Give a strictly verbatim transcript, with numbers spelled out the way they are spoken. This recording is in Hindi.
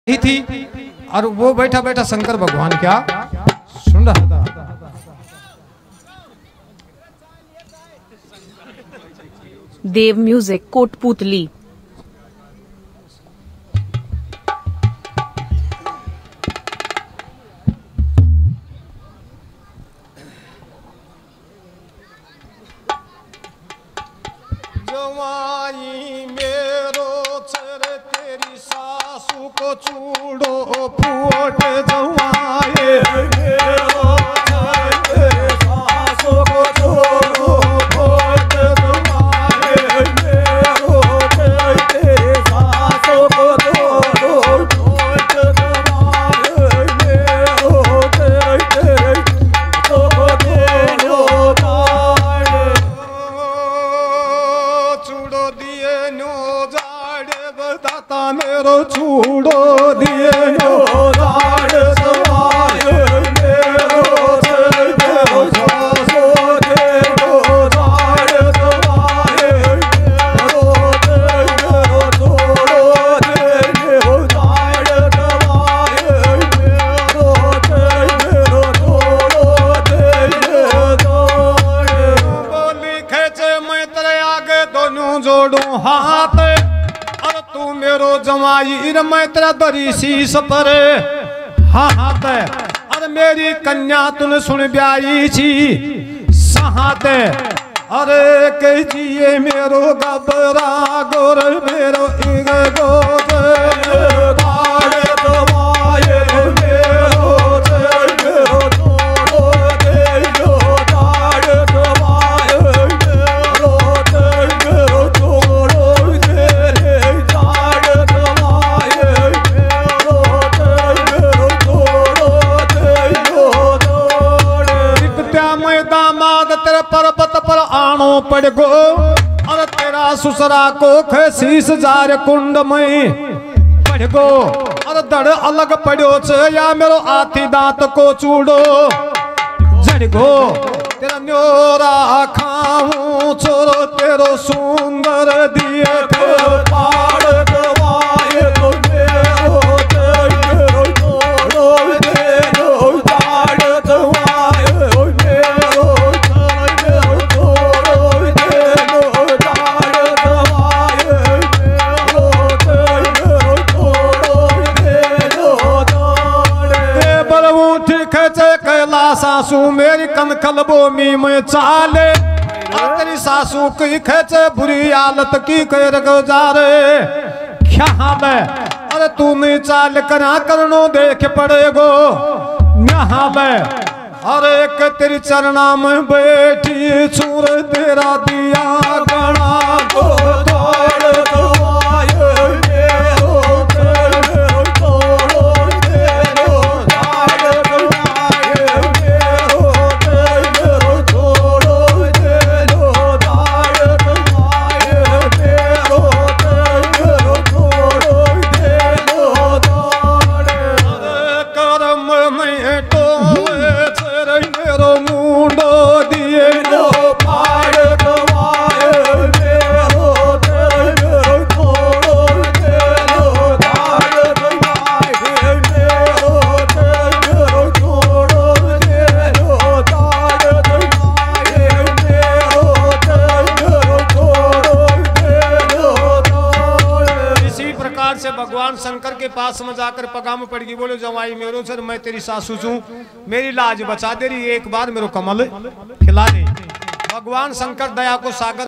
ही थी और वो बैठा बैठा शंकर भगवान क्या सुन रहा था। देव म्यूजिक कोटपुतली। जवाई मेरो चर तेरी सासू को चूड़ो फूट जवाई मेरो चर तेरी सासू को चूड़ो फूट जवाई मेरो चर तेरी सासू को चूड़ो फूट जवाई मेरो चर तेरी सासू को चूड़ो चूड़ो दिए नो जाड़े बताता मेरो चूड़ो दिए नो जाड़े सवाए मेरो चल मेरो सासो दे नो जाड़े सवाए मेरो चल मेरो चूड़ो दे नो जाड़े सवाए मेरो चल मेरो चूड़ो दे नो जाड़े बोली खेचे मैं तेरे आगे दोनों जोड़ू हाथ और तू मेरो जमाई मैं तेरा दरी शीश पर हाथ और मेरी कन्या तूने सुन ब्याई छी सहात अरे कहिए मेरो गबरा गोर मेरो इग गोद गाड़े दवाए मेरो चल मेरो चूड़ो दे नो गाड़े दवाए मेरो चल मेरो चूड़ो दे गाड़े दवाए मेरो चल मेरो चूड़ो दे नो दिखत्या मैं दामाद तेरे पर्वत पर आनो पड़ गो और तेरा ससुरा को खसीस जार कुंड में पड़ गो और दड़ अलग पड़ो छ या मेरो आथी दांत को चूड़ो जड़ गो तेरा न्योरा खाऊं छोरो तेरो सुंदर दिए पाड़ दवाए तो मेरो चल मेरो चूड़ो दे नो पाड़ दवाए मेरो चल मेरो चूड़ो दे नो पाड़ दवाए मेरो चल मेरो चूड़ो दे नो दे बलवू ठीक है कैला सासू मेरी कन खलबो मी में चाले और तेरी सासू की खेचे बुरी हालत की कर गुजारे क्या में अरे तू नहीं चाल करा करनो देख पड़ेगो यहाँ में अरे एक तेरी चरणा में बैठी छूर तेरा दिया गणा को तोड़ दवाए मेरो चल मेरो चूड़ो दे नो गाड़े दवाए मेरो चल मेरो चूड़ो दे नो गाड़े दवाए मेरो चल मेरो चूड़ो दे नो अरे करम में टोले छर मेरो मुंडो दिए नो पाड़ दवाए मेरो चल मेरो चूड़ो दे नो गाड़े दवाए मेरो चल मेरो चूड़ो दे नो गाड़े दवाए मेरो चल मेरो चूड़ो दे नो। इसी प्रकार से भगवान शंकर के पास में जाकर पगाम पड़ गई बोले जवाई मेरो सर मैं तेरी सासू हूँ मेरी लाज बचा दे रही एक बार मेरो कमल खिला दे। भगवान शंकर दया को सागर